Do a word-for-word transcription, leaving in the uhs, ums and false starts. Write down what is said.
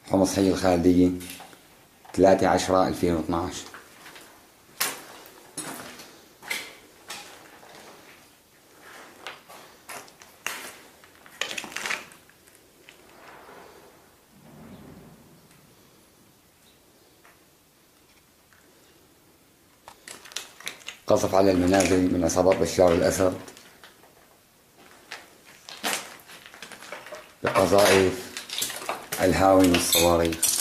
حمص حي الخالدية، ثلاثة عشرة ألفين واثنعش. قصف على المنازل من عصابات بشار الأسد بقذائف الهاون والصواريخ.